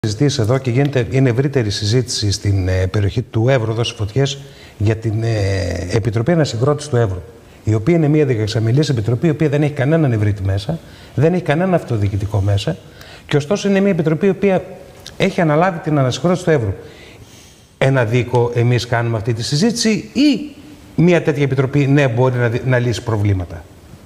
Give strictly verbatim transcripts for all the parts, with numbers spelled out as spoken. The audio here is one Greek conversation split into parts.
συζητήσει εδώ και γίνεται, είναι ευρύτερη συζήτηση στην ε, περιοχή του Εύρου, εδώ στις Φωτιές, για την ε, Επιτροπή Ανασυγκρότησης του Εύρου. Η οποία είναι μια δεκαεξαμηνής επιτροπή, η οποία δεν έχει κανέναν ευρύτη μέσα, δεν έχει κανένα αυτοδιοικητικό μέσα, και ωστόσο είναι μια επιτροπή η οποία έχει αναλάβει την ανασυγκρότηση του Εύρου. Ένα δίκο εμείς κάνουμε αυτή τη συζήτηση, ή μια τέτοια επιτροπή, ναι, μπορεί να, να λύσει προβλήματα?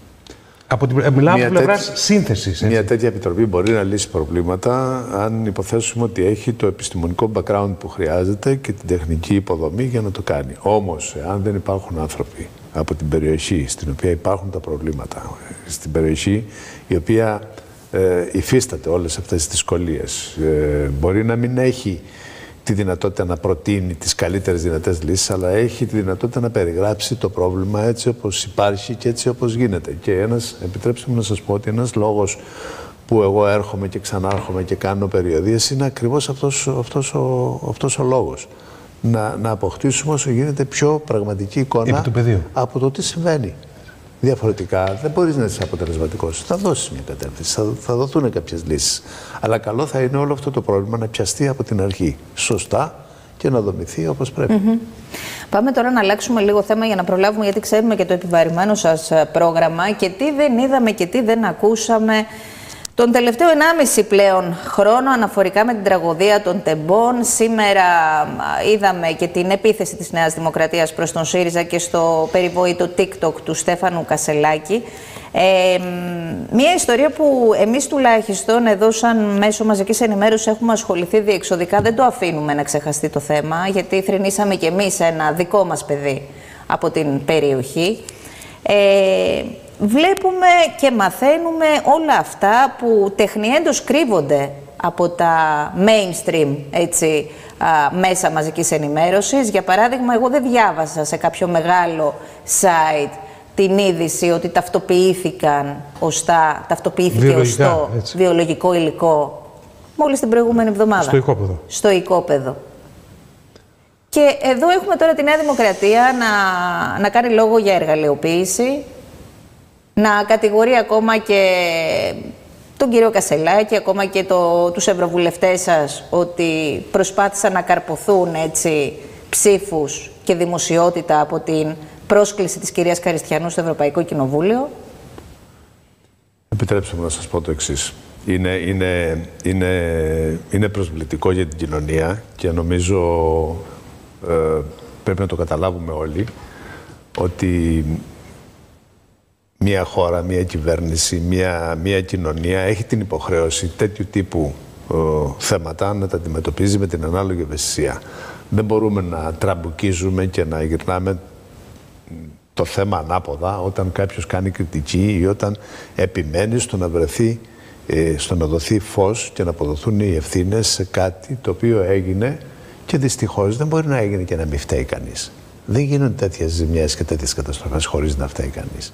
Από την, μιλάω από πλευράς σύνθεσης. Μια τέτοια επιτροπή μπορεί να λύσει προβλήματα αν υποθέσουμε ότι έχει το επιστημονικό background που χρειάζεται και την τεχνική υποδομή για να το κάνει. Όμως, αν δεν υπάρχουν άνθρωποι από την περιοχή στην οποία υπάρχουν τα προβλήματα, στην περιοχή η οποία ε, υφίσταται όλες αυτές τις δυσκολίες, ε, μπορεί να μην έχει τη δυνατότητα να προτείνει τις καλύτερες δυνατές λύσεις, αλλά έχει τη δυνατότητα να περιγράψει το πρόβλημα έτσι όπως υπάρχει και έτσι όπως γίνεται. Και ένας, επιτρέψτε μου να σας πω ότι ένας λόγος που εγώ έρχομαι και ξανάρχομαι και κάνω περιοδίες είναι ακριβώς αυτός, αυτός, ο, αυτός ο λόγος. Να, να αποκτήσουμε όσο γίνεται πιο πραγματική εικόνα από το τι συμβαίνει. Διαφορετικά δεν μπορείς να είσαι αποτελεσματικός. Θα δώσεις μια κατεύθυνση, θα, θα δοθούν κάποιες λύσεις. Αλλά καλό θα είναι όλο αυτό το πρόβλημα να πιαστεί από την αρχή σωστά και να δομηθεί όπως πρέπει. Mm-hmm. Πάμε τώρα να αλλάξουμε λίγο θέμα για να προλάβουμε, γιατί ξέρουμε και το επιβαρημένο σας πρόγραμμα και τι δεν είδαμε και τι δεν ακούσαμε τον τελευταίο ενάμιση πλέον χρόνο αναφορικά με την τραγωδία των Τεμπών. Σήμερα είδαμε και την επίθεση της Νέας Δημοκρατίας προς τον ΣΥΡΙΖΑ και στο περιβόητο TikTok του Στέφανου Κασελάκη. Ε, μια ιστορία που εμείς τουλάχιστον εδώ σαν μέσο μαζικής ενημέρωσης έχουμε ασχοληθεί διεξοδικά. Δεν το αφήνουμε να ξεχαστεί το θέμα, γιατί θρηνήσαμε κι εμείς ένα δικό μας παιδί από την περιοχή. Ε, Βλέπουμε και μαθαίνουμε όλα αυτά που τεχνιέντως κρύβονται από τα mainstream έτσι, α, μέσα μαζικής ενημέρωσης. Για παράδειγμα, εγώ δεν διάβασα σε κάποιο μεγάλο site την είδηση ότι ταυτοποιήθηκαν οστά, ταυτοποιήθηκε οστό βιολογικό υλικό μόλις την προηγούμενη εβδομάδα. Στο οικόπεδο. Στο οικόπεδο. Και εδώ έχουμε τώρα τη Νέα Δημοκρατία να, να κάνει λόγο για εργαλειοποίηση, να κατηγορεί ακόμα και τον κύριο Κασελάκη, ακόμα και το, τους ευρωβουλευτές σας, ότι προσπάθησαν να καρποθούν έτσι ψήφους και δημοσιότητα από την πρόσκληση της κυρίας Καριστιανού στο Ευρωπαϊκό Κοινοβούλιο. Επιτρέψτε μου να σας πω το εξής. Είναι, είναι, είναι, είναι προσβλητικό για την κοινωνία και νομίζω ε, πρέπει να το καταλάβουμε όλοι ότι μια χώρα, μια κυβέρνηση, μια, μια κοινωνία έχει την υποχρέωση τέτοιου τύπου ε, θέματα να τα αντιμετωπίζει με την ανάλογη ευαισθησία. Δεν μπορούμε να τραμπουκίζουμε και να γυρνάμε το θέμα ανάποδα όταν κάποιος κάνει κριτική ή όταν επιμένει στο να βρεθεί, ε, στο να δοθεί φως και να αποδοθούν οι ευθύνες σε κάτι το οποίο έγινε και δυστυχώς δεν μπορεί να έγινε και να μην φταίει κανείς. Δεν γίνονται τέτοιες ζημιές και τέτοιες καταστροφές χωρίς να φταίει κανείς.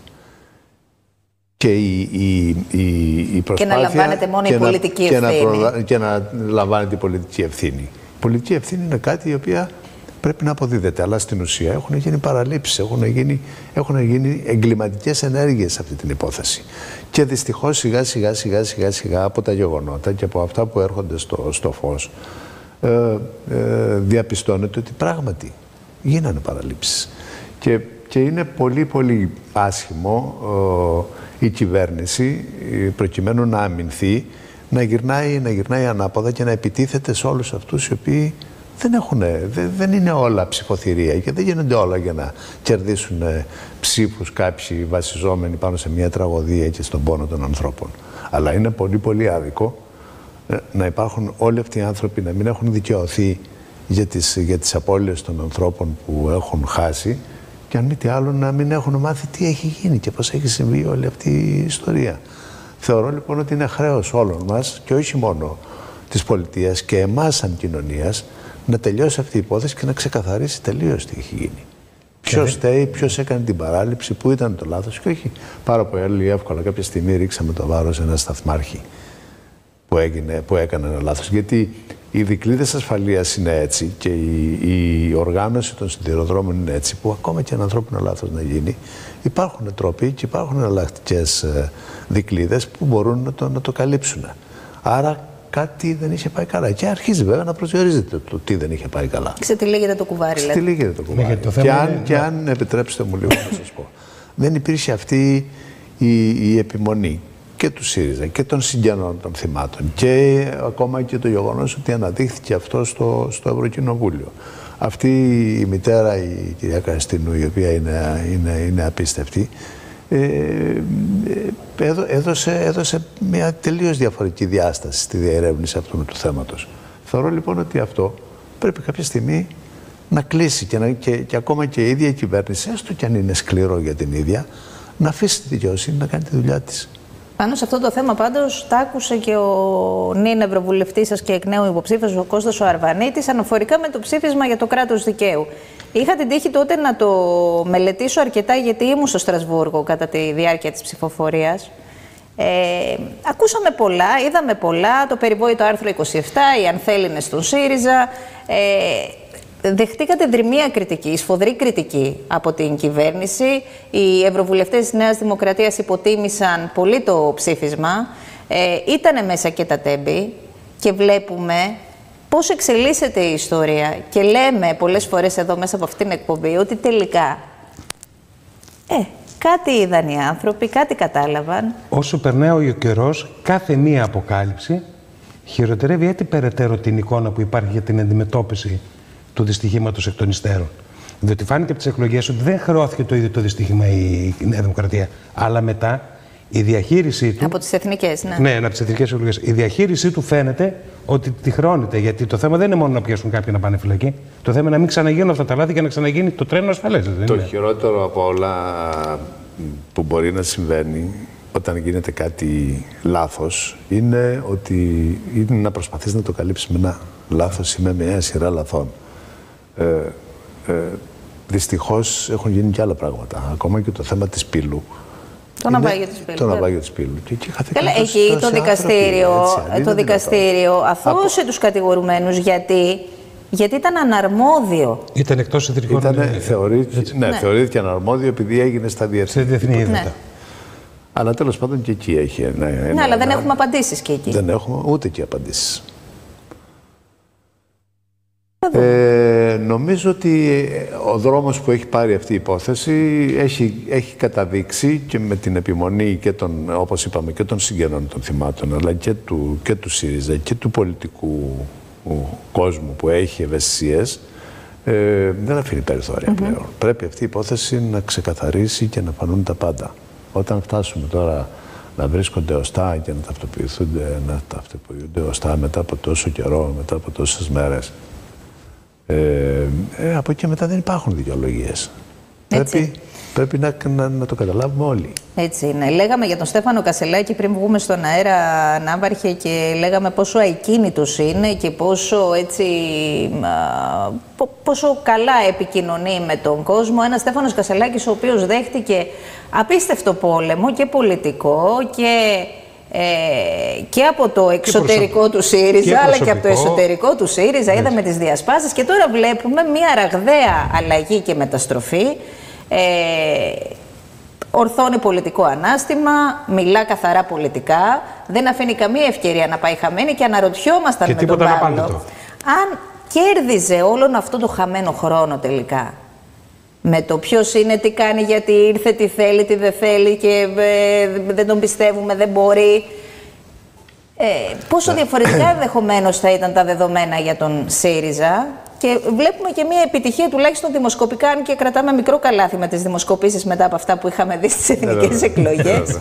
Και η, η, η, η προσπάθεια... Και να λαμβάνεται μόνο η πολιτική να, ευθύνη. Και να, και να λαμβάνεται η πολιτική ευθύνη. Η πολιτική ευθύνη είναι κάτι η οποία πρέπει να αποδίδεται, αλλά στην ουσία έχουν γίνει παραλήψεις, έχουν γίνει, έχουν γίνει εγκληματικές ενέργειες σε αυτή την υπόθεση. Και δυστυχώς σιγά σιγά σιγά σιγά σιγά από τα γεγονότα και από αυτά που έρχονται στο, στο φως ε, ε, διαπιστώνεται ότι πράγματι γίνανε παραλήψεις. Και, και είναι πολύ πολύ άσχημο ε, η κυβέρνηση, προκειμένου να αμυνθεί, να γυρνάει, να γυρνάει ανάποδα και να επιτίθεται σε όλους αυτούς οι οποίοι δεν, έχουν, δεν, δεν είναι όλα ψηφοθυρία και δεν γίνονται όλα για να κερδίσουν ψήφους κάποιοι βασιζόμενοι πάνω σε μια τραγωδία και στον πόνο των ανθρώπων. Αλλά είναι πολύ πολύ άδικο να υπάρχουν όλοι αυτοί οι άνθρωποι να μην έχουν δικαιωθεί για τις, για τις απώλειες των ανθρώπων που έχουν χάσει, και αν μη τι άλλο να μην έχουν μάθει τι έχει γίνει και πώς έχει συμβεί όλη αυτή η ιστορία. Θεωρώ λοιπόν ότι είναι χρέος όλων μας και όχι μόνο της πολιτείας και εμάς σαν κοινωνίας να τελειώσει αυτή η υπόθεση και να ξεκαθαρίσει τελείως τι έχει γίνει. Ποιος φταίει, ποιος έκανε την παράληψη, πού ήταν το λάθος, και όχι πάρα πολύ εύκολα κάποια στιγμή ρίξαμε το βάρος σε ένα σταθμάρχη που, έγινε, που έκανε ένα λάθος. Γιατί οι δικλείδες ασφαλείας είναι έτσι και η, η οργάνωση των σιδηροδρόμων είναι έτσι, που ακόμα και ένα ανθρώπινο λάθος να γίνει, υπάρχουν τρόποι και υπάρχουν εναλλακτικές δικλείδες που μπορούν να το, να το καλύψουν. Άρα κάτι δεν είχε πάει καλά. Και αρχίζει βέβαια να προσδιορίζεται το τι δεν είχε πάει καλά. Ξετυλίγεται το κουβάρι, λέτε. Ξετυλίγεται το κουβάρι. Το και αν, είναι... και αν επιτρέψετε μου λίγο να σας πω, δεν υπήρχε αυτή η, η επιμονή και του ΣΥΡΙΖΑ και των συγγενών των θυμάτων και ακόμα και το γεγονός ότι αναδείχθηκε αυτό στο, στο Ευρωκοινοβούλιο. Αυτή η μητέρα, η κυρία Καστινού, η οποία είναι, είναι, είναι απίστευτη, ε, έδωσε, έδωσε μια τελείως διαφορετική διάσταση στη διερεύνηση αυτού του θέματος. Θεωρώ λοιπόν ότι αυτό πρέπει κάποια στιγμή να κλείσει και, να, και, και ακόμα και η ίδια η κυβέρνηση, έστω και αν είναι σκληρό για την ίδια, να αφήσει τη δικαιοσύνη να κάνει τη δουλειά της. Πάνω σε αυτό το θέμα πάντως τα άκουσε και ο νυν ευρωβουλευτής σας και εκ νέου υποψήφιος ο Κώστας ο Αρβανίτης αναφορικά με το ψήφισμα για το κράτος δικαίου. Είχα την τύχη τότε να το μελετήσω αρκετά γιατί ήμουν στο Στρασβούργο κατά τη διάρκεια της ψηφοφορίας. Ε, ακούσαμε πολλά, είδαμε πολλά, το περιβόητο άρθρο είκοσι επτά, οι ανθέληνες στον ΣΥΡΙΖΑ. Ε, Δεχτήκατε δρυμία κριτική, σφοδρή κριτική από την κυβέρνηση. Οι ευρωβουλευτές της Νέας Δημοκρατίας υποτίμησαν πολύ το ψήφισμα. Ε, ήτανε μέσα και τα τέμπη και βλέπουμε πώς εξελίσσεται η ιστορία. Και λέμε πολλές φορές εδώ μέσα από αυτήν την εκπομπή ότι τελικά ε, κάτι είδαν οι άνθρωποι, κάτι κατάλαβαν. Όσο περνάει ο καιρός, κάθε μία αποκάλυψη χειροτερεύει έτσι περαιτέρω την εικόνα που υπάρχει για την αντιμετώπιση του δυστυχήματος εκ των υστέρων. Διότι φάνηκε από τις εκλογές ότι δεν χρεώθηκε το ίδιο το δυστύχημα η Νέα Δημοκρατία. Αλλά μετά η διαχείρισή του. Από τις εθνικές, ναι. Ναι, από τις εθνικές εκλογές. Η διαχείρισή του φαίνεται ότι τη χρεώνεται. Γιατί το θέμα δεν είναι μόνο να πιάσουν κάποιοι να πάνε φυλακή. Το θέμα είναι να μην ξαναγίνουν αυτά τα λάθη και να ξαναγίνει το τρένο ασφαλές. Το είναι. Χειρότερο από όλα που μπορεί να συμβαίνει όταν γίνεται κάτι λάθος είναι ότι είναι να προσπαθείς να το καλύψεις με ένα λάθος ή με μια σειρά λαθών. Ε, ε, δυστυχώς έχουν γίνει και άλλα πράγματα. Ακόμα και το θέμα της πύλου. Το ναυάγιο της πύλου. Το ναυάγιο της πύλου. Και εκεί, Καλά, εκεί το δικαστήριο, άνθρωποι, το δικαστήριο αθώωσε Από... τους κατηγορουμένους γιατί, γιατί ήταν αναρμόδιο. Ήταν εκτός ιδρυτικών. Ήτανε, θεωρήθηκε, ναι, ναι. θεωρήθηκε αναρμόδιο επειδή έγινε στα διεθνή, διεθνή ύδατα. Ναι. Αλλά τέλος πάντων και εκεί έχει ένα. Ναι, ένα, αλλά δεν ένα, έχουμε απαντήσεις και εκεί. Δεν έχουμε ούτε και απαντήσεις. Ε, νομίζω ότι ο δρόμος που έχει πάρει αυτή η υπόθεση έχει, έχει καταδείξει και με την επιμονή και των, όπως είπαμε, και των συγγενών των θυμάτων, αλλά και του, και του ΣΥΡΙΖΑ και του πολιτικού κόσμου που έχει ευαισθησίες, ε, δεν αφήνει περιθώρια mm-hmm. πλέον. Πρέπει αυτή η υπόθεση να ξεκαθαρίσει και να φανούν τα πάντα. Όταν φτάσουμε τώρα να βρίσκονται οστά και να ταυτοποιηθούνται, να ταυτοποιούνται οστά μετά από τόσο καιρό, μετά από τόσες μέρες, Ε, ε, από εκεί μετά δεν υπάρχουν δικαιολογίες. Πρέπει, πρέπει να, να, να το καταλάβουμε όλοι. Έτσι είναι. Λέγαμε για τον Στέφανο Κασελάκη πριν βγούμε στον αέρα, Ναύαρχε, και λέγαμε πόσο αικίνητος είναι και πόσο, έτσι, α, πόσο καλά επικοινωνεί με τον κόσμο. Ένας Στέφανος Κασελάκης ο οποίος δέχτηκε απίστευτο πόλεμο και πολιτικό και... Ε, και από το εξωτερικό του ΣΥΡΙΖΑ, αλλά και από το εσωτερικό του ΣΥΡΙΖΑ. Είδαμε ναι. τις διασπάσεις και τώρα βλέπουμε μια ραγδαία αλλαγή και μεταστροφή. Ε, ορθώνει πολιτικό ανάστημα, μιλά καθαρά πολιτικά, δεν αφήνει καμία ευκαιρία να πάει χαμένη και αναρωτιόμασταν και με τον Παύλο αν κέρδιζε όλον αυτό το χαμένο χρόνο τελικά. Με το ποιος είναι, τι κάνει, γιατί ήρθε, τι θέλει, τι δεν θέλει και ε, δεν τον πιστεύουμε, δεν μπορεί. Ε, πόσο διαφορετικά ενδεχομένως θα ήταν τα δεδομένα για τον ΣΥΡΙΖΑ. Και βλέπουμε και μια επιτυχία τουλάχιστον δημοσκοπικά, αν και κρατάμε μικρό καλάθι με τις δημοσκοπήσεις μετά από αυτά που είχαμε δει στις εθνικές εκλογές.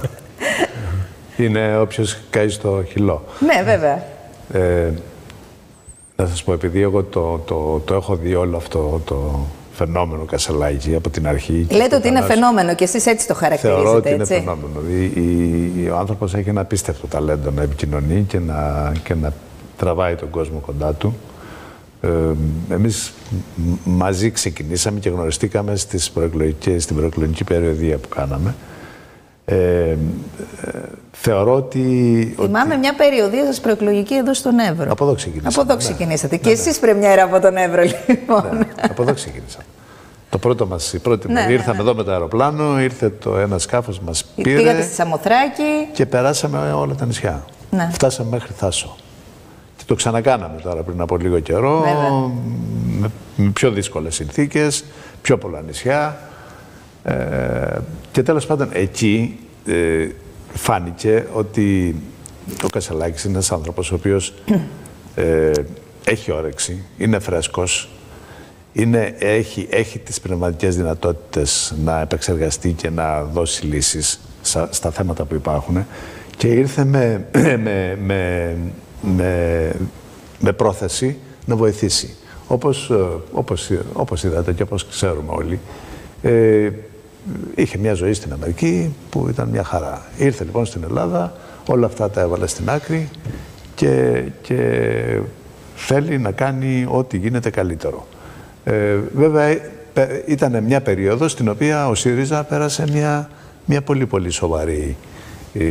Είναι όποιος καεί στο χυλό. Ναι, βέβαια. Ε, να σας πω, επειδή εγώ το, το, το έχω δει όλο αυτό το... φαινόμενο Κασελάκη από την αρχή. Λέτε ότι είναι φαινόμενο και εσείς έτσι το χαρακτηρίζετε. Θεωρώ ότι έτσι. είναι φαινόμενο. Η, η, ο άνθρωπος έχει ένα απίστευτο ταλέντο να επικοινωνεί και να, και να τραβάει τον κόσμο κοντά του. Ε, εμείς μαζί ξεκινήσαμε και γνωριστήκαμε στις προεκλογικές, στην προεκλογική περιοδία που κάναμε. Ε, ε, θεωρώ ότι... Θυμάμαι ότι... μια περιοδία σας προεκλογική εδώ στον Εύρο. Από εδώ ξεκινήσαμε. Από εδώ ξεκινήσατε. Ναι. Και ναι, εσείς ναι. πρεμιέρα από τον Εύρο, λοιπόν. Ναι, από εδώ ξεκινήσαμε. Το πρώτο μας, η πρώτη ναι, ναι, ήρθαμε ναι. εδώ με το αεροπλάνο, ήρθε το ένα σκάφος, μας πήρε. Πήγατε στη Σαμοθράκη. Και περάσαμε όλα τα νησιά. Ναι. Φτάσαμε μέχρι Θάσο. Το ξανακάναμε τώρα πριν από λίγο καιρό, με, με πιο δύσκολες συνθήκες, πιο πολλά νησιά. Ε, και τέλος πάντων εκεί ε, φάνηκε ότι ο Κασελάκης είναι ένας άνθρωπος ο οποίος ε, έχει όρεξη, είναι φρέσκος, είναι, έχει, έχει τις πνευματικές δυνατότητες να επεξεργαστεί και να δώσει λύσεις στα, στα θέματα που υπάρχουν και ήρθε με, με, με, με, με πρόθεση να βοηθήσει. Όπως, όπως, όπως είδατε και όπως ξέρουμε όλοι, ε, είχε μια ζωή στην Αμερική που ήταν μια χαρά. Ήρθε λοιπόν στην Ελλάδα, όλα αυτά τα έβαλε στην άκρη και, και θέλει να κάνει ό,τι γίνεται καλύτερο. Ε, βέβαια ήταν μια περίοδος στην οποία ο ΣΥΡΙΖΑ πέρασε μια, μια πολύ πολύ σοβαρή ε,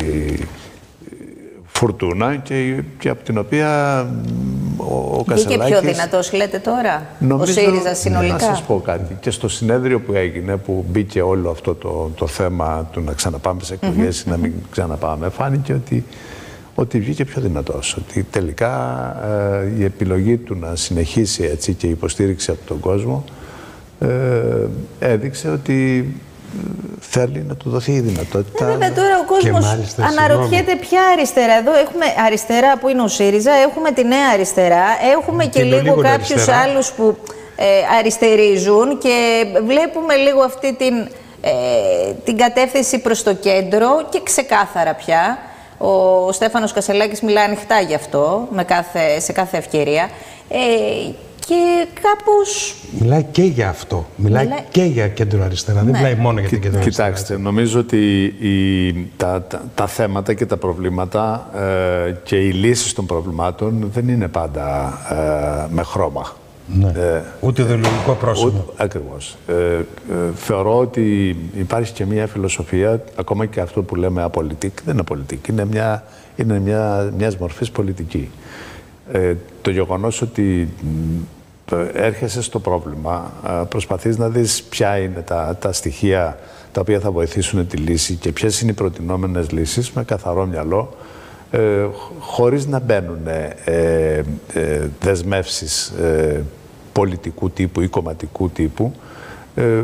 φουρτούνα και, και από την οποία ο, ο Κασελάκης... Βγήκε πιο δυνατός λέτε τώρα, νομίζω, ο ΣΥΡΙΖΑ συνολικά. Να σας πω κάτι. Και στο συνέδριο που έγινε, που μπήκε όλο αυτό το, το θέμα του να ξαναπάμε σε εκλογές ή mm-hmm. να μην ξαναπάμε, φάνηκε ότι, ότι βγήκε πιο δυνατός. Ότι τελικά ε, η επιλογή του να συνεχίσει έτσι και η υποστήριξη από τον κόσμο ε, έδειξε ότι θέλει να του δοθεί η δυνατότητα. Ναι, βέβαια τώρα ο κόσμος αναρωτιέται ποια αριστερά. Εδώ έχουμε αριστερά που είναι ο ΣΥΡΙΖΑ, έχουμε τη νέα αριστερά, έχουμε και, και λίγο κάποιους άλλους που ε, αριστερίζουν και βλέπουμε λίγο αυτή την, ε, την κατεύθυνση προς το κέντρο και ξεκάθαρα πια. Ο Στέφανος Κασελάκης μιλάει ανοιχτά γι' αυτό, με κάθε, σε κάθε ευκαιρία. Ε, Και κάπως... Μιλάει και για αυτό. Μιλάει, Μιλάει... και για κέντρο αριστερά. Ναι. Δεν μιλάει μόνο για την κέντρο αριστερά. Κοιτάξτε, νομίζω ότι η, τα, τα, τα θέματα και τα προβλήματα ε, και οι λύσεις των προβλημάτων δεν είναι πάντα ε, με χρώμα. Ναι. Ε, ούτε ιδεολογικό πρόσωπο. Ακριβώς. Ε, ε, θεωρώ ότι υπάρχει και μια φιλοσοφία, ακόμα και αυτό που λέμε απολυτική, δεν είναι απολυτική, είναι μια, είναι μια, μιας μορφής πολιτική. Ε, το γεγονός ότι έρχεσαι στο πρόβλημα, προσπαθείς να δεις ποια είναι τα, τα στοιχεία τα οποία θα βοηθήσουν τη λύση και ποιες είναι οι προτινόμενες λύσεις με καθαρό μυαλό, ε, χωρίς να μπαίνουν ε, ε, δεσμεύσεις ε, πολιτικού τύπου ή κομματικού τύπου, ε, ε,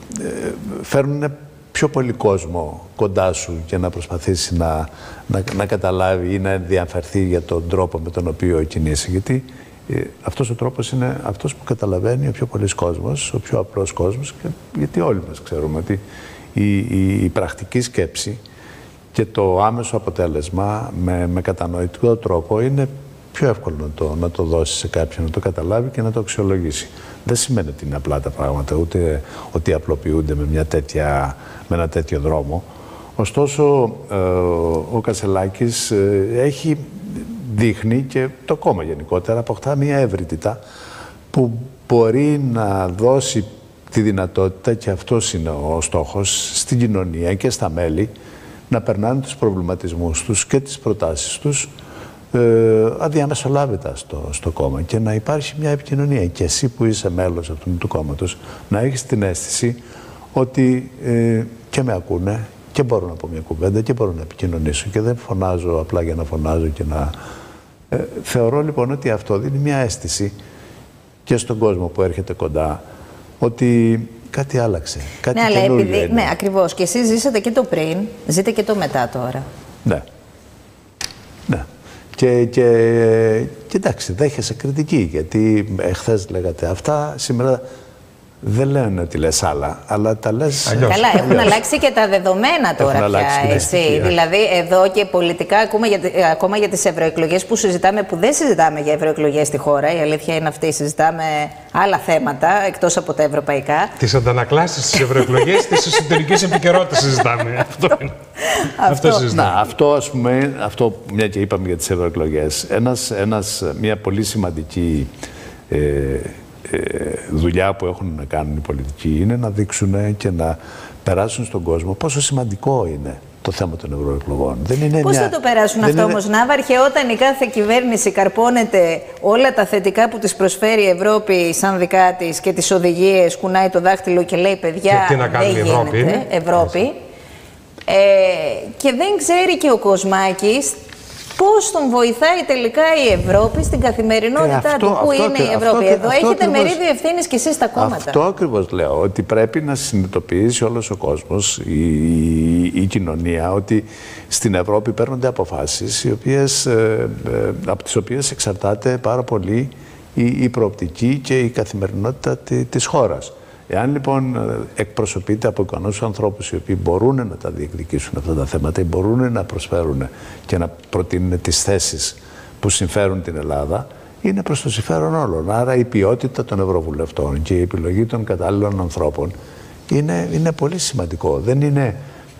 φέρνουν πιο πολύ κόσμο κοντά σου και να προσπαθήσει να, να, να καταλάβει ή να ενδιαφερθεί για τον τρόπο με τον οποίο κινείσαι. Γιατί ε, αυτός ο τρόπος είναι αυτός που καταλαβαίνει ο πιο πολύς κόσμος, ο πιο απλός κόσμος, και, γιατί όλοι μας ξέρουμε ότι η, η, η πρακτική σκέψη και το άμεσο αποτέλεσμα με, με κατανοητικό τρόπο είναι πιο εύκολο να το, να το δώσει σε κάποιον, να το καταλάβει και να το αξιολογήσει. Δεν σημαίνει ότι είναι απλά τα πράγματα, ούτε ότι απλοποιούνται με, μια τέτοια, με ένα τέτοιο δρόμο. Ωστόσο, ε, ο Κασελάκης ε, έχει, δείχνει και το κόμμα γενικότερα αποκτά μια ευρύτητα που μπορεί να δώσει τη δυνατότητα, και αυτός είναι ο στόχος, στην κοινωνία και στα μέλη, να περνάνε τους προβληματισμούς τους και τις προτάσεις τους Ε, αδιαμεσολάβητα στο, στο κόμμα και να υπάρχει μια επικοινωνία. Και εσύ που είσαι μέλος αυτού του κόμματος να έχεις την αίσθηση ότι ε, και με ακούνε και μπορώ να πω μια κουβέντα και μπορώ να επικοινωνήσω και δεν φωνάζω απλά για να φωνάζω και να... Ε, θεωρώ λοιπόν ότι αυτό δίνει μια αίσθηση και στον κόσμο που έρχεται κοντά ότι κάτι άλλαξε, κάτι ναι, καινούργιο αλλά επειδή, είναι. Ναι, ακριβώς. Και εσείς ζήσατε και το πριν, ζείτε και το μετά τώρα. Ναι. Ναι. Και, και, και εντάξει, δέχεσαι κριτική, γιατί χθες λέγατε αυτά, σήμερα δεν λένε ότι λες άλλα, αλλά τα λες... Αλλιώς. Καλά, έχουν αλλιώς. αλλάξει και τα δεδομένα τώρα έχουν πια, εσύ. Yeah. Δηλαδή, εδώ και πολιτικά, ακόμα για, ακόμα για τις ευρωεκλογές που συζητάμε, που δεν συζητάμε για ευρωεκλογές στη χώρα, η αλήθεια είναι αυτή, συζητάμε άλλα θέματα, εκτός από τα ευρωπαϊκά. Τις αντανακλάσεις της ευρωεκλογές, της εσωτερικής επικαιρότητας συζητάμε. Αυτό είναι. Αυτό. Αυτό, να, αυτό, ας πούμε, αυτό μια και είπαμε για τις ευρωεκλογές, ένας, ένας, μια πολύ σημαντική ε, ε, δουλειά που έχουν να κάνουν οι πολιτικοί είναι να δείξουν και να περάσουν στον κόσμο πόσο σημαντικό είναι το θέμα των ευρωεκλογών. Δεν είναι Πώς μια... θα το περάσουν αυτό είναι... όμως, Ναύαρχε, όταν η κάθε κυβέρνηση καρπώνεται όλα τα θετικά που της προσφέρει η Ευρώπη σαν δικά της και τις οδηγίες, κουνάει το δάχτυλο και λέει παιδιά και τι να κάνει δεν η Ευρώπη, γίνεται, Ευρώπη. Ε, και δεν ξέρει και ο Κοσμάκης πώς τον βοηθάει τελικά η Ευρώπη στην καθημερινότητά ε, αυτό, του. Πού αυτό, είναι η αυτό, Ευρώπη? αυτό, Εδώ αυτό, έχετε ακριβώς, μερίδιο ευθύνης και εσείς τα κόμματα. Αυτό ακριβώς λέω, ότι πρέπει να συνειδητοποιήσει όλος ο κόσμος, η, η, η κοινωνία, ότι στην Ευρώπη παίρνονται αποφάσεις οι οποίες, ε, ε, από τις οποίες εξαρτάται πάρα πολύ η, η προοπτική και η καθημερινότητα τη, της χώρας. Εάν λοιπόν εκπροσωπείται από ικανούς ανθρώπους οι οποίοι μπορούν να τα διεκδικήσουν αυτά τα θέματα ή μπορούν να προσφέρουν και να προτείνουν τις θέσεις που συμφέρουν την Ελλάδα, είναι προς το συμφέρον όλων. Άρα η ποιότητα των ευρωβουλευτών και η επιλογή των κατάλληλων ανθρώπων είναι, είναι πολύ σημαντικό. Δεν είναι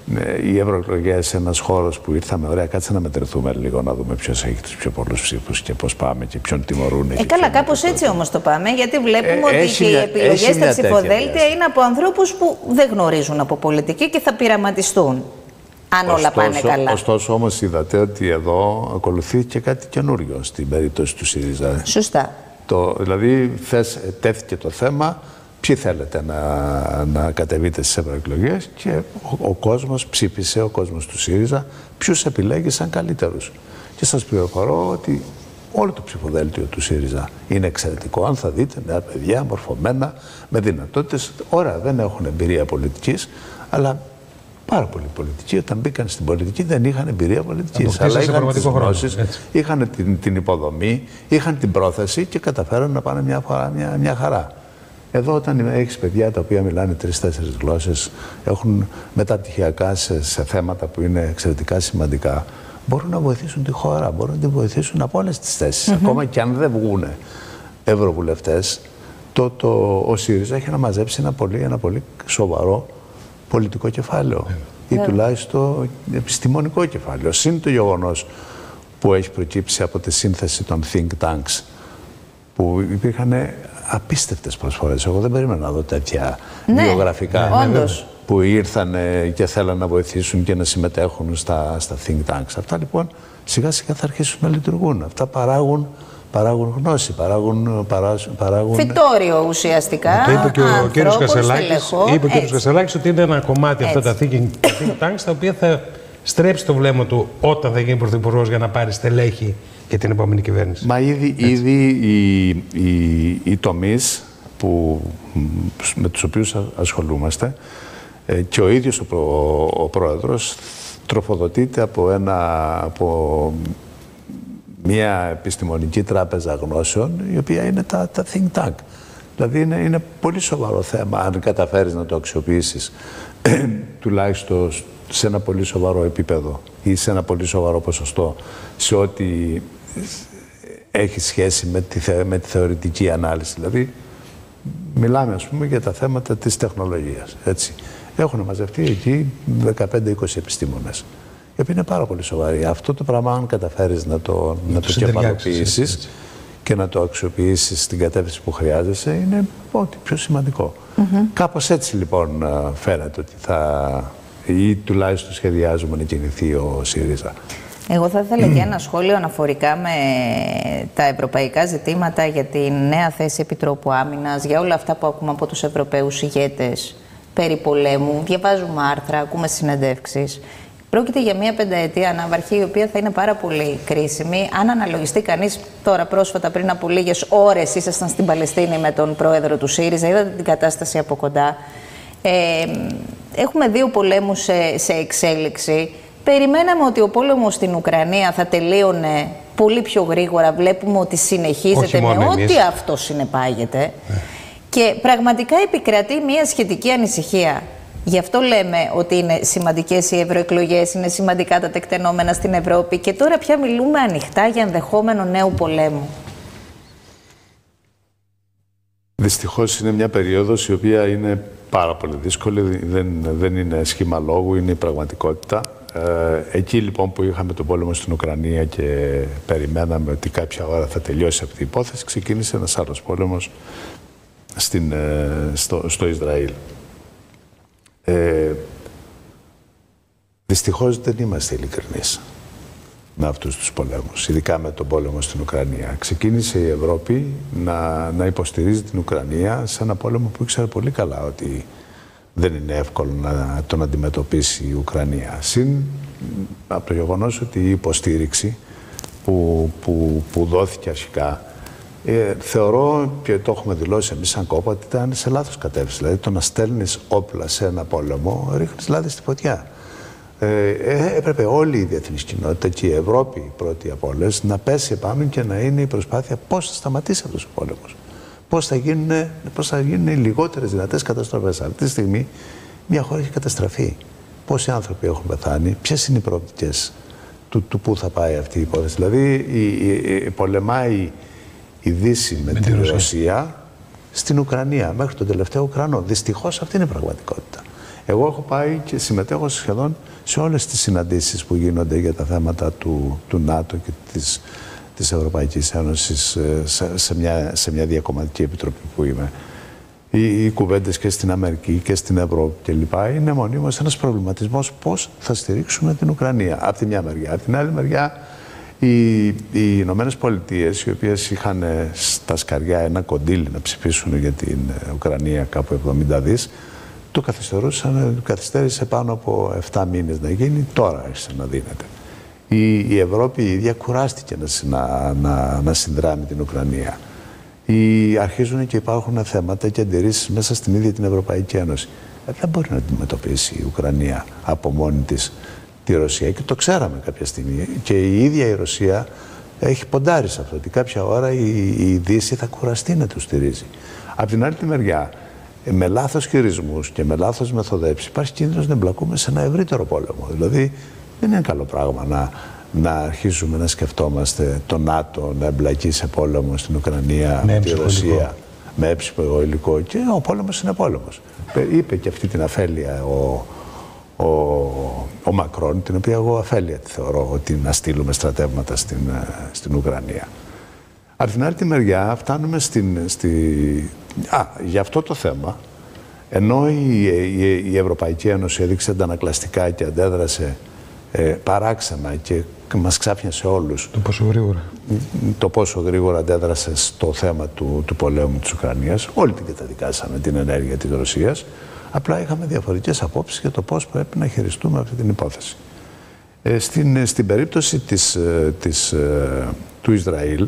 οι ευρωεκλογές ένας χώρος που ήρθαμε, ωραία, κάτσε να μετρηθούμε λίγο, να δούμε ποιος έχει τους πιο πολλούς ψήφους και πώς πάμε και ποιον τιμωρούν. Ε, καλά, κάπως έτσι όμως το πάμε, γιατί βλέπουμε ε, ότι και οι επιλογές στα ψηφοδέλτια είναι από ανθρώπους που δεν γνωρίζουν από πολιτική και θα πειραματιστούν, αν ωστόσο, όλα πάνε καλά. Ωστόσο, όμως, είδατε ότι εδώ ακολουθεί και κάτι καινούριο στην περίπτωση του ΣΥΡΙΖΑ. Σωστά. Το, δηλαδή, θες, τέθηκε το θέμα. Ποιοι θέλετε να, να κατεβείτε στις ευρωεκλογές και ο, ο κόσμος ψήφισε, ο κόσμος του ΣΥΡΙΖΑ, ποιους επιλέγει σαν καλύτερους. Και σας πληροφορώ ότι όλο το ψηφοδέλτιο του ΣΥΡΙΖΑ είναι εξαιρετικό. Αν θα δείτε, νέα παιδιά, μορφωμένα, με δυνατότητες. Ωραία, δεν έχουν εμπειρία πολιτικής, αλλά πάρα πολλοί πολιτικοί όταν μπήκαν στην πολιτική δεν είχαν εμπειρία πολιτικής. Αλλά είχαν τις γνώσεις, είχαν την, την υποδομή, είχαν την πρόθεση και καταφέραν να πάνε μια, φορά, μια, μια χαρά. Εδώ όταν έχεις παιδιά τα οποία μιλάνε τρεις-τέσσερις γλώσσες, έχουν μεταπτυχιακά σε, σε θέματα που είναι εξαιρετικά σημαντικά, μπορούν να βοηθήσουν τη χώρα, μπορούν να τη βοηθήσουν από όλες τις θέσεις. Mm-hmm. Ακόμα και αν δεν βγουν ευρωβουλευτές, το, το, ο ΣΥΡΙΖΑ έχει να μαζέψει ένα πολύ, ένα πολύ σοβαρό πολιτικό κεφάλαιο mm-hmm. ή τουλάχιστον επιστημονικό κεφάλαιο. Συν το γεγονός που έχει προκύψει από τη σύνθεση των think tanks, που υπήρχαν απίστευτες προσφορές. Εγώ δεν περίμενα να δω τέτοια ναι, βιογραφικά ναι, που ήρθαν και θέλαν να βοηθήσουν και να συμμετέχουν στα, στα think tanks. Αυτά λοιπόν σιγά σιγά θα αρχίσουν να λειτουργούν. Αυτά παράγουν, παράγουν γνώση, παράγουν, παράγουν... φυτόριο ουσιαστικά. Το είπε και ο κύριος Κασελάκης, είπε και ο Κασελάκης ότι είναι ένα κομμάτι αυτά τα think, think tanks τα οποία θα στρέψει το βλέμμα του όταν θα γίνει πρωθυπουργός για να πάρει στελέχη για την επόμενη κυβέρνηση. Μα ήδη, ήδη οι, οι, οι τομείς που, με τους οποίους ασχολούμαστε ε, και ο ίδιος ο, ο, ο πρόεδρος τροφοδοτείται από, ένα, από μια επιστημονική τράπεζα γνώσεων η οποία είναι τα, τα think tank. Δηλαδή είναι, είναι πολύ σοβαρό θέμα αν καταφέρεις να το αξιοποιήσεις τουλάχιστον σε ένα πολύ σοβαρό επίπεδο ή σε ένα πολύ σοβαρό ποσοστό σε ό,τι έχει σχέση με τη, θε, με τη θεωρητική ανάλυση. Δηλαδή, μιλάμε ας πούμε για τα θέματα της τεχνολογίας. Έτσι. Έχουν μαζευτεί εκεί δεκαπέντε είκοσι επιστήμονες, οι οποίοι είναι πάρα πολύ σοβαροί. Αυτό το πράγμα, αν καταφέρεις να το, να το κεφαλοποιήσεις και να το αξιοποιήσεις στην κατεύθυνση που χρειάζεσαι, είναι ό,τι πιο σημαντικό. Mm-hmm. Κάπως έτσι λοιπόν φαίνεται ότι θα, ή τουλάχιστον σχεδιάζουμε να κινηθεί ο ΣΥΡΙΖΑ. Εγώ θα ήθελα και ένα σχόλιο αναφορικά με τα ευρωπαϊκά ζητήματα για τη νέα θέση Επιτρόπου Άμυνας, για όλα αυτά που ακούμε από τους Ευρωπαίους ηγέτες περί πολέμου. Διαβάζουμε άρθρα, ακούμε συνεντεύξεις. Πρόκειται για μια πενταετία ανάβαρχη, η οποία θα είναι πάρα πολύ κρίσιμη. Αν αναλογιστεί κανείς, τώρα πρόσφατα πριν από λίγες ώρες ήσασταν στην Παλαιστίνη με τον πρόεδρο του ΣΥΡΙΖΑ, είδατε την κατάσταση από κοντά. Ε, έχουμε δύο πολέμους σε, σε εξέλιξη. Περιμέναμε ότι ο πόλεμος στην Ουκρανία θα τελείωνε πολύ πιο γρήγορα. Βλέπουμε ότι συνεχίζεται με ό,τι αυτό συνεπάγεται. Ε. Και πραγματικά επικρατεί μια σχετική ανησυχία. Γι' αυτό λέμε ότι είναι σημαντικές οι ευρωεκλογές, είναι σημαντικά τα τεκτενόμενα στην Ευρώπη και τώρα πια μιλούμε ανοιχτά για ενδεχόμενο νέου πολέμου. Δυστυχώς είναι μια περίοδος η οποία είναι πάρα πολύ δύσκολη, δεν, δεν είναι σχήμα λόγου, είναι η πραγματικότητα. Ε, εκεί λοιπόν που είχαμε τον πόλεμο στην Ουκρανία και περιμέναμε ότι κάποια ώρα θα τελειώσει αυτή η υπόθεση, ξεκίνησε ένας άλλος πόλεμος στην, ε, στο, στο Ισραήλ. Ε, δυστυχώς δεν είμαστε ειλικρινείς με αυτούς τους πολέμους, ειδικά με τον πόλεμο στην Ουκρανία. Ξεκίνησε η Ευρώπη να, να υποστηρίζει την Ουκρανία σε ένα πόλεμο που ήξερε πολύ καλά ότι δεν είναι εύκολο να τον αντιμετωπίσει η Ουκρανία. Συν από το γεγονός ότι η υποστήριξη που, που, που δόθηκε αρχικά, ε, θεωρώ και το έχουμε δηλώσει εμείς σαν κόμμα ότι ήταν σε λάθος κατεύθυνση. Δηλαδή το να στέλνεις όπλα σε ένα πόλεμο ρίχνεις λάδι στη φωτιά. Ε, ε, έπρεπε όλη η διεθνής κοινότητα και η Ευρώπη η πρώτη από όλες να πέσει επάνω και να είναι η προσπάθεια πώς θα σταματήσει αυτός ο πόλεμος. Πώς θα γίνουν, πώς θα γίνουν οι λιγότερες δυνατές καταστροφές. Αυτή τη στιγμή μια χώρα έχει καταστραφεί. Πόσοι άνθρωποι έχουν πεθάνει, ποιες είναι οι προοπτικές του, του πού θα πάει αυτή η υπόθεση. Δηλαδή η, η, η, πολεμάει η Δύση με, με την Ρωσία. Ρωσία στην Ουκρανία μέχρι τον τελευταίο Ουκρανό. Δυστυχώς αυτή είναι η πραγματικότητα. Εγώ έχω πάει και συμμετέχω σχεδόν σε όλες τις συναντήσεις που γίνονται για τα θέματα του, του ΝΑΤΟ και της, της Ευρωπαϊκής Ένωσης σε, σε, μια, σε μια διακομματική επιτροπή που είμαι. Οι, οι κουβέντες και στην Αμερική και στην Ευρώπη κλπ. Είναι μονίμως ένας προβληματισμός πώς θα στηρίξουμε την Ουκρανία. Από τη μια μεριά. Από την άλλη μεριά, οι, οι Ηνωμένες Πολιτείες, οι οποίες είχαν στα σκαριά ένα κοντήλι να ψηφίσουν για την Ουκρανία κάπου εβδομήντα δις, το καθυστερούσαν, καθυστέρησε πάνω από επτά μήνες να γίνει, τώρα άρχισε να δίνεται. Η, η Ευρώπη η ίδια κουράστηκε να, να, να συνδράμει την Ουκρανία. Οι, αρχίζουν και υπάρχουν θέματα και αντιρρήσεις μέσα στην ίδια την Ευρωπαϊκή Ένωση. Ε, δεν μπορεί να αντιμετωπίσει η Ουκρανία από μόνη της τη Ρωσία και το ξέραμε κάποια στιγμή. Και η ίδια η Ρωσία έχει ποντάρει σε αυτό, ότι κάποια ώρα η, η Δύση θα κουραστεί να του στηρίζει. Από την άλλη τη μεριά, με λάθος χειρισμούς και με λάθος μεθοδεύσεις υπάρχει κίνδυνος να εμπλακούμε σε ένα ευρύτερο πόλεμο. Δηλαδή δεν είναι καλό πράγμα να, να αρχίσουμε να σκεφτόμαστε το ΝΑΤΟ να εμπλακεί σε πόλεμο στην Ουκρανία, με τη Ρωσία, με έψυχο υλικό, και ο πόλεμος είναι πόλεμος. Είπε και αυτή την αφέλεια ο, ο, ο Μακρόν, την οποία εγώ αφέλεια τη θεωρώ, ότι να στείλουμε στρατεύματα στην, στην Ουκρανία. Από την άλλη τη μεριά φτάνουμε στην, στη... Α, για αυτό το θέμα, ενώ η, η, η Ευρωπαϊκή Ένωση έδειξε αντανακλαστικά και αντέδρασε ε, παράξενα και μας ξάφνιασε όλους το πόσο γρήγορα, το πόσο γρήγορα αντέδρασε στο θέμα του, του πολέμου της Ουκρανίας, όλοι την καταδικάσαμε την ενέργεια της Ρωσίας, απλά είχαμε διαφορετικές απόψεις για το πώς πρέπει να χειριστούμε αυτή την υπόθεση. Ε, στην, στην περίπτωση της, της, του Ισραήλ,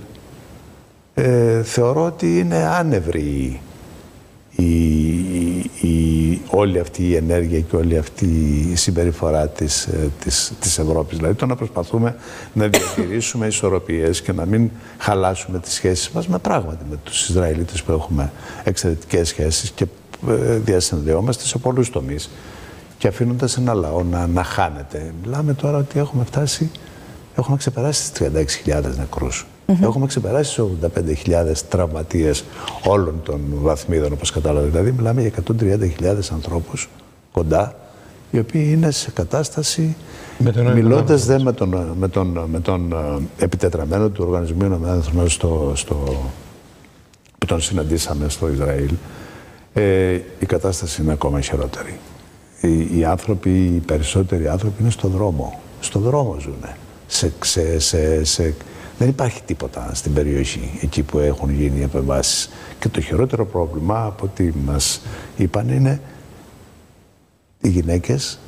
Ε, θεωρώ ότι είναι άνευρη η, η, η, όλη αυτή η ενέργεια και όλη αυτή η συμπεριφορά της, της, της Ευρώπης. Δηλαδή το να προσπαθούμε να διατηρήσουμε ισορροπίες και να μην χαλάσουμε τις σχέσεις μας με πράγματι με τους Ισραηλίτες που έχουμε εξαιρετικές σχέσεις και ε, διασυνδεόμαστε σε πολλούς τομείς και αφήνοντας ένα λαό να, να χάνεται. Μιλάμε τώρα ότι έχουμε φτάσει, έχουμε ξεπεράσει τις τριάντα έξι χιλιάδες νεκρούς. Mm-hmm. Έχουμε ξεπεράσει τις ογδόντα πέντε χιλιάδες τραυματίες όλων των βαθμίδων, όπως κατάλαβα. Δηλαδή, μιλάμε για εκατόν τριάντα χιλιάδες ανθρώπους κοντά, οι οποίοι είναι σε κατάσταση, μιλώντας δε με τον, με τον, με τον επιτετραμένο του Οργανισμού Ηνωμένων Εθνών στο, στο, που τον συναντήσαμε στο Ισραήλ, ε, η κατάσταση είναι ακόμα χειρότερη. Οι, οι άνθρωποι, οι περισσότεροι άνθρωποι είναι στον δρόμο. Στον δρόμο ζουν. Σε, σε, σε, σε, δεν υπάρχει τίποτα στην περιοχή, εκεί που έχουν γίνει οι επεμβάσεις. Και το χειρότερο πρόβλημα, από ό,τι μας είπαν, είναι οι γυναίκες